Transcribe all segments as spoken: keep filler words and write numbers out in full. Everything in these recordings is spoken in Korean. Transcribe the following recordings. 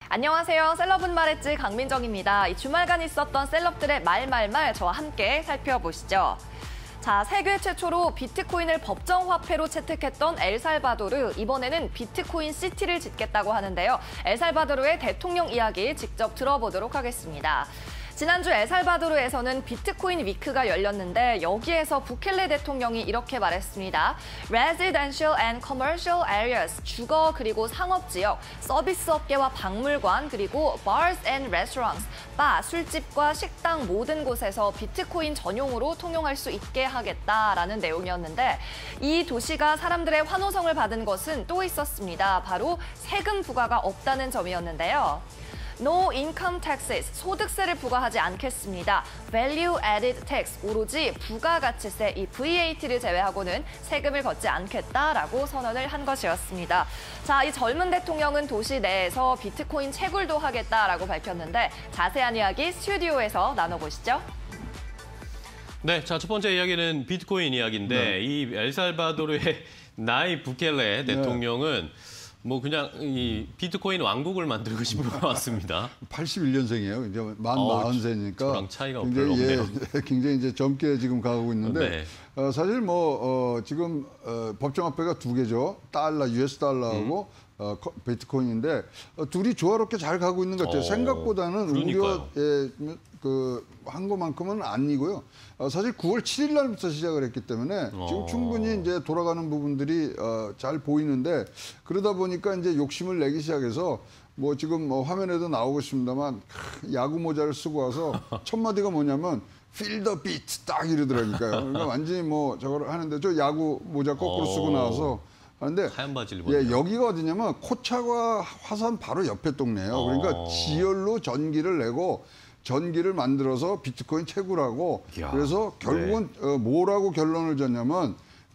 안녕하세요. 셀럽은 말했지 강민정입니다. 이 주말간 있었던 셀럽들의 말말말 저와 함께 살펴보시죠. 자, 세계 최초로 비트코인을 법정 화폐로 채택했던 엘살바도르, 이번에는 비트코인 시티를 짓겠다고 하는데요. 엘살바도르의 대통령 이야기 직접 들어보도록 하겠습니다. 지난주 엘살바도르에서는 비트코인 위크가 열렸는데 여기에서 부켈레 대통령이 이렇게 말했습니다. Residential and commercial areas, 주거 그리고 상업지역, 서비스 업계와 박물관, 그리고 bars and restaurants, 바, 술집과 식당 모든 곳에서 비트코인 전용으로 통용할 수 있게 하겠다라는 내용이었는데 이 도시가 사람들의 환호성을 받은 것은 또 있었습니다. 바로 세금 부과가 없다는 점이었는데요. No income taxes, 소득세를 부과하지 않겠습니다. Value added tax, 오로지 부가가치세, 이 브이에이티를 제외하고는 세금을 걷지 않겠다라고 선언을 한 것이었습니다. 자, 이 젊은 대통령은 도시 내에서 비트코인 채굴도 하겠다라고 밝혔는데 자세한 이야기 스튜디오에서 나눠보시죠. 네, 자, 첫 번째 이야기는 비트코인 이야기인데 네. 이 엘살바도르의 나이 부켈레 대통령은 네. 뭐 그냥 이 비트코인 왕국을 만들고 싶은 것 같습니다. 팔십일 년생이에요. 이제 만 마흔 세니까 저랑 차이가 별로 없네요. 예, 굉장히 이제 젊게 지금 가고 있는데 네. 어, 사실 뭐 어, 지금 어, 법정화폐가 두 개죠. 달러, 유에스 달러하고 음. 어, 비트코인인데 어, 둘이 조화롭게 잘 가고 있는 것 같아요. 어, 생각보다는 우려에 그 한 것만큼은 아니고요. 어, 사실 구월 칠일 날부터 시작을 했기 때문에 어. 지금 충분히 이제 돌아가는 부분들이 어, 잘 보이는데 그러다 보니까 이제 욕심을 내기 시작해서 뭐 지금 뭐 화면에도 나오고 있습니다만 야구 모자를 쓰고 와서 첫 마디가 뭐냐면 Feel the beat 딱 이러더라니까요. 그러니까 완전히 뭐 저걸 하는데 저 야구 모자 거꾸로 쓰고 어. 나와서 하는데 하얀 바지를 예, 여기가 어디냐면 코차과 화산 바로 옆에 동네예요. 어. 그러니까 지열로 전기를 내고 전기를 만들어서 비트코인 채굴하고 이야, 그래서 결국은 네. 어, 뭐라고 결론을 졌냐면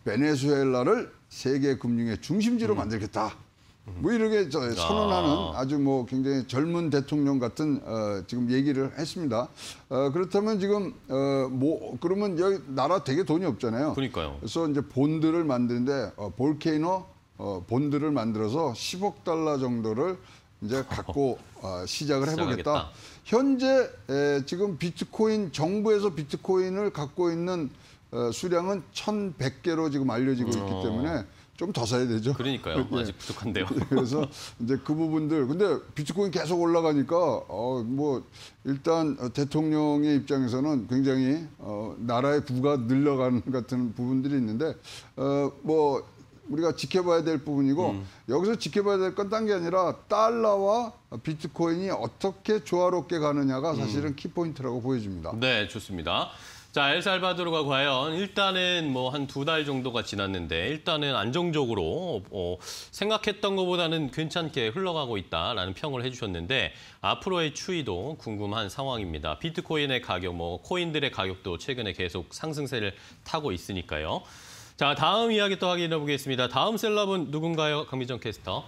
베네수엘라를 세계 금융의 중심지로 음. 만들겠다. 음. 뭐 이렇게 저, 선언하는 아. 아주 뭐 굉장히 젊은 대통령 같은 어, 지금 얘기를 했습니다. 어, 그렇다면 지금 어, 뭐 그러면 여기 나라 되게 돈이 없잖아요. 그러니까요. 그래서 이제 본드를 만드는데 어, 볼케이노 어, 본드를 만들어서 십억 달러 정도를 이제 갖고 어, 시작을 해보겠다. 시작하겠다. 현재 에, 지금 비트코인 정부에서 비트코인을 갖고 있는 어, 수량은 천백 개로 지금 알려지고 있기 어... 때문에 좀 더 사야 되죠. 그러니까요. 예. 아직 부족한데요. 그래서 이제 그 부분들 근데 비트코인 계속 올라가니까 어, 뭐 일단 대통령의 입장에서는 굉장히 어, 나라의 부가 늘려가는 같은 부분들이 있는데 어, 뭐. 우리가 지켜봐야 될 부분이고 음. 여기서 지켜봐야 될 건 딴 게 아니라 달러와 비트코인이 어떻게 조화롭게 가느냐가 사실은 음. 키포인트라고 보여집니다. 네, 좋습니다. 자, 엘살바도르가 과연 일단은 뭐 한 두 달 정도가 지났는데 일단은 안정적으로 어, 생각했던 것보다는 괜찮게 흘러가고 있다라는 평을 해주셨는데 앞으로의 추이도 궁금한 상황입니다. 비트코인의 가격, 뭐 코인들의 가격도 최근에 계속 상승세를 타고 있으니까요. 자, 다음 이야기 또 확인해 보겠습니다. 다음 셀럽은 누군가요, 강민정 캐스터?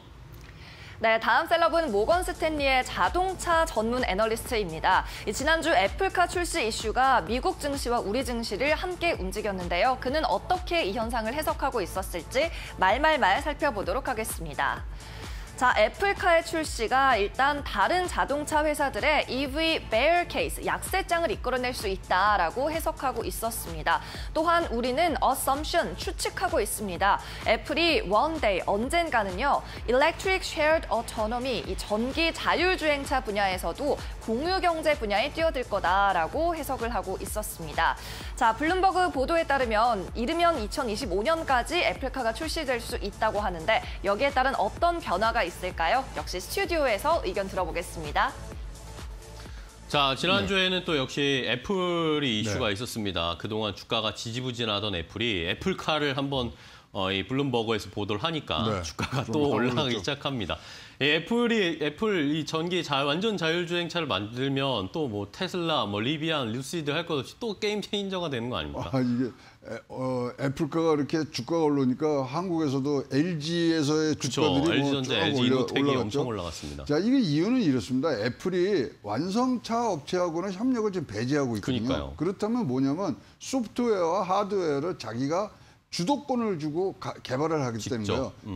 네, 다음 셀럽은 모건 스탠리의 자동차 전문 애널리스트입니다. 지난주 애플카 출시 이슈가 미국 증시와 우리 증시를 함께 움직였는데요. 그는 어떻게 이 현상을 해석하고 있었을지 말말말 살펴보도록 하겠습니다. 자, 애플카의 출시가 일단 다른 자동차 회사들의 이브이 bear case, 약세장을 이끌어낼 수 있다라고 해석하고 있었습니다. 또한 우리는 assumption, 추측하고 있습니다. 애플이 one day, 언젠가는요, electric shared autonomy, 이 전기 자율주행차 분야에서도 공유경제 분야에 뛰어들 거다라고 해석을 하고 있었습니다. 자, 블룸버그 보도에 따르면 이르면 이천이십오 년까지 애플카가 출시될 수 있다고 하는데 여기에 따른 어떤 변화가 있을까요? 역시 스튜디오에서 의견 들어보겠습니다. 자, 지난주에는 네. 또 역시 애플이 이슈가 네. 있었습니다. 그동안 주가가 지지부진하던 애플이 애플카를 한번 어, 이 블룸버그에서 보도를 하니까 네. 주가가 또 올라가기 그렇죠. 시작합니다. 애플이 애플 이 전기 자, 완전 자율주행차를 만들면 또 뭐 테슬라, 뭐 리비안, 루시드 할 것 없이 또 게임 체인저가 되는 거 아닙니까? 아, 이게 애, 어, 애플가가 이렇게 주가가 올라오니까 한국에서도 엘지에서의 주가들이 그쵸, 엘지전자, 뭐 엘지 이노텍이 올라갔죠. 엄청 올라갔습니다. 자, 이게 이유는 이렇습니다. 애플이 완성차 업체하고는 협력을 지금 배제하고 있거든요. 그러니까요. 그렇다면 뭐냐면 소프트웨어와 하드웨어를 자기가 주도권을 주고 가, 개발을 하기 직접. 때문에요. 음. 즉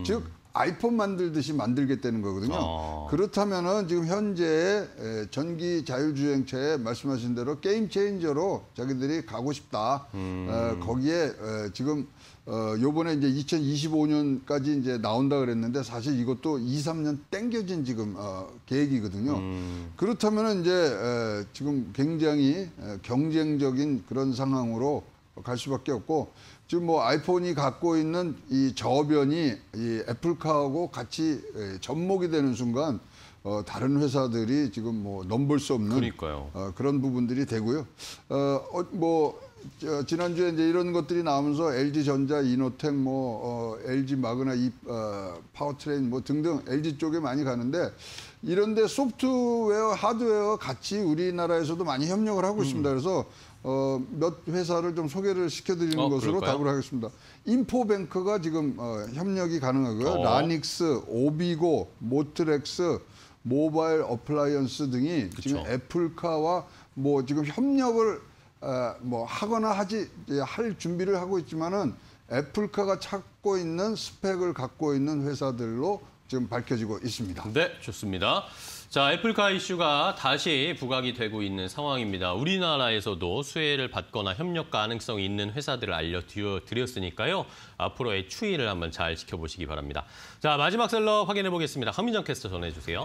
아이폰 만들듯이 만들겠다는 거거든요. 아. 그렇다면은 지금 현재 전기 자율주행차에 말씀하신 대로 게임 체인저로 자기들이 가고 싶다. 음. 어, 거기에 지금 어, 요번에 이제 이천이십오 년까지 이제 나온다 그랬는데 사실 이것도 이, 삼 년 땡겨진 지금 어, 계획이거든요. 음. 그렇다면은 이제 에, 지금 굉장히 에, 경쟁적인 그런 상황으로 갈 수밖에 없고 지금 뭐 아이폰이 갖고 있는 이 저변이 이 애플카하고 같이 에, 접목이 되는 순간 어, 다른 회사들이 지금 뭐 넘볼 수 없는 그러니까요. 어, 그런 부분들이 되고요. 어, 어, 뭐 저, 지난주에 이제 이런 것들이 나오면서 엘지전자, 이노텍, 뭐 어, 엘지 마그나, 이 어, 파워트레인 뭐 등등 엘지 쪽에 많이 가는데 이런데 소프트웨어, 하드웨어 같이 우리나라에서도 많이 협력을 하고 음. 있습니다. 그래서 어, 몇 회사를 좀 소개를 시켜드리는 어, 것으로 그럴까요? 답을 하겠습니다. 인포뱅크가 지금 어, 협력이 가능하고요. 어. 라닉스, 오비고, 모트렉스, 모바일 어플라이언스 등이 그쵸. 지금 애플카와 뭐 지금 협력을 어, 뭐 하거나 하지 할 준비를 하고 있지만은 애플카가 찾고 있는 스펙을 갖고 있는 회사들로 지금 밝혀지고 있습니다. 네, 좋습니다. 자, 애플카 이슈가 다시 부각이 되고 있는 상황입니다. 우리나라에서도 수혜를 받거나 협력 가능성이 있는 회사들을 알려드렸으니까요. 앞으로의 추이를 한번 잘 지켜보시기 바랍니다. 자, 마지막 셀럽 확인해 보겠습니다. 강민정 캐스터 전해주세요.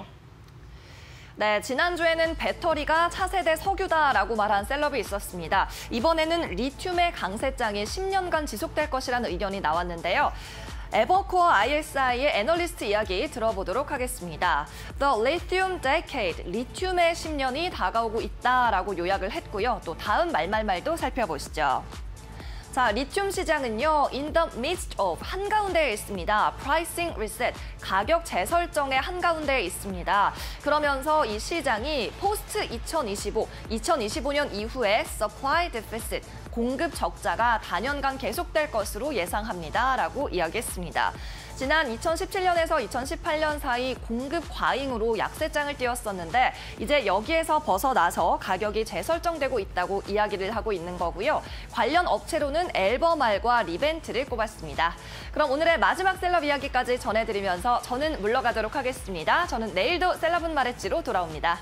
네, 지난주에는 배터리가 차세대 석유다라고 말한 셀럽이 있었습니다. 이번에는 리튬의 강세장이 십 년간 지속될 것이라는 의견이 나왔는데요. 에버코어 아이에스아이의 애널리스트 이야기 들어보도록 하겠습니다. The Lithium Decade, 리튬의 십 년이 다가오고 있다라고 요약을 했고요. 또 다음 말말말도 살펴보시죠. 자, 리튬 시장은요, in the midst of, 한가운데에 있습니다. pricing reset, 가격 재설정의 한가운데에 있습니다. 그러면서 이 시장이 포스트 이천이십오, 이천이십오 년 이후에 supply deficit, 공급 적자가 단연간 계속될 것으로 예상합니다라고 이야기했습니다. 지난 이천십칠 년에서 이천십팔 년 사이 공급 과잉으로 약세장을 띄웠었는데 이제 여기에서 벗어나서 가격이 재설정되고 있다고 이야기를 하고 있는 거고요. 관련 업체로는 엘버말과 리벤트를 꼽았습니다. 그럼 오늘의 마지막 셀럽 이야기까지 전해드리면서 저는 물러가도록 하겠습니다. 저는 내일도 셀럽은 말했지로 돌아옵니다.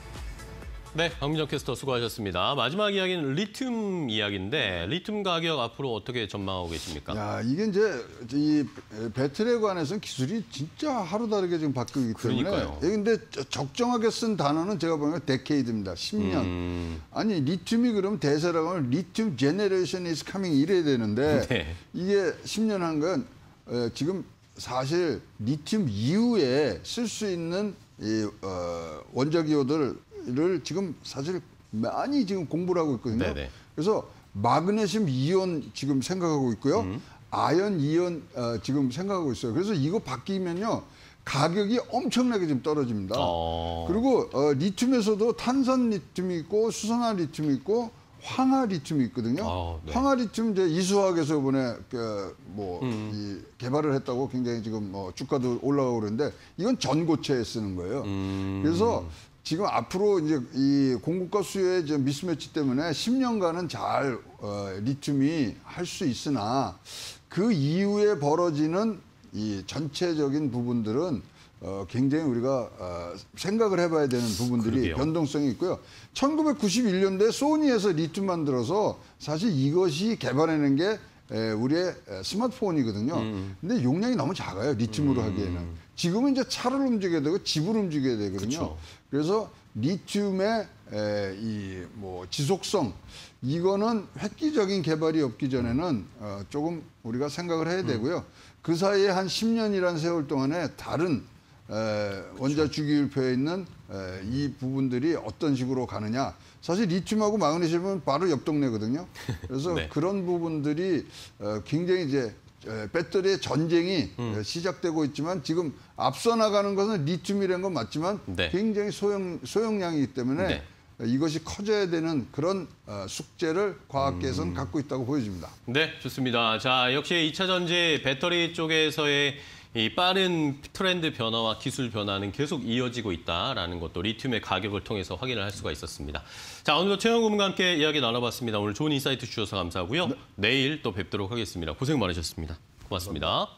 네, 강민정 캐스터 수고하셨습니다. 마지막 이야기는 리튬 이야기인데 리튬 가격 앞으로 어떻게 전망하고 계십니까? 야, 이게 이제 이 배터리에 관해서는 기술이 진짜 하루 다르게 지금 바뀌기 때문에. 그러니까요. 근데 적정하게 쓴 단어는 제가 보면 데케이드입니다. 십 년. 음... 아니 리튬이 그러면 대세라고 하면 리튬 제네레이션 이즈 카밍 이래야 되는데 네. 이게 십 년 한 건 지금 사실 리튬 이후에 쓸 수 있는 이 어, 원자기호들 를 지금 사실 많이 지금 공부를 하고 있거든요. 네네. 그래서 마그네슘 이온 지금 생각하고 있고요. 음. 아연 이온 어, 지금 생각하고 있어요. 그래서 이거 바뀌면요. 가격이 엄청나게 지금 떨어집니다. 어... 그리고 어, 리튬에서도 탄산 리튬이 있고 수산화 리튬이 있고 황화 리튬이 있거든요. 어, 네. 황화 리튬 이제 이수화학에서 이번에 그뭐 음. 이 개발을 했다고 굉장히 지금 뭐 주가도 올라가고 그러는데 이건 전고체에 쓰는 거예요. 음... 그래서 지금 앞으로 이제 이 공급과 수요의 이제 미스매치 때문에 십 년간은 잘 어, 리튬이 할 수 있으나 그 이후에 벌어지는 이 전체적인 부분들은 어, 굉장히 우리가 어, 생각을 해봐야 되는 부분들이 그러게요. 변동성이 있고요. 천구백구십일 년도에 소니에서 리튬 만들어서 사실 이것이 개발해낸 게 에, 우리의 스마트폰이거든요. 음. 근데 용량이 너무 작아요. 리튬으로 음. 하기에는. 지금은 이제 차를 움직여야 되고 집을 움직여야 되거든요. 그쵸. 그래서 리튬의 이 뭐 지속성 이거는 획기적인 개발이 없기 전에는 어, 조금 우리가 생각을 해야 되고요. 그 사이에 한 십 년이라는 세월 동안에 다른 에, 원자 주기율표에 있는 에, 이 부분들이 어떤 식으로 가느냐. 사실 리튬하고 마그네슘은 바로 옆 동네거든요. 그래서 네. 그런 부분들이 어, 굉장히 이제 배터리의 전쟁이 음. 시작되고 있지만 지금 앞서 나가는 것은 리튬이라는 건 맞지만 네. 굉장히 소형, 소형량이기 때문에 네. 이것이 커져야 되는 그런 숙제를 과학계에서는 음. 갖고 있다고 보여집니다. 네, 좋습니다. 자, 역시 이 차 전지 배터리 쪽에서의 이 빠른 트렌드 변화와 기술 변화는 계속 이어지고 있다라는 것도 리튬의 가격을 통해서 확인을 할 수가 있었습니다. 자, 오늘도 최영 고문과 함께 이야기 나눠봤습니다. 오늘 좋은 인사이트 주셔서 감사하고요. 네. 내일 또 뵙도록 하겠습니다. 고생 많으셨습니다. 고맙습니다.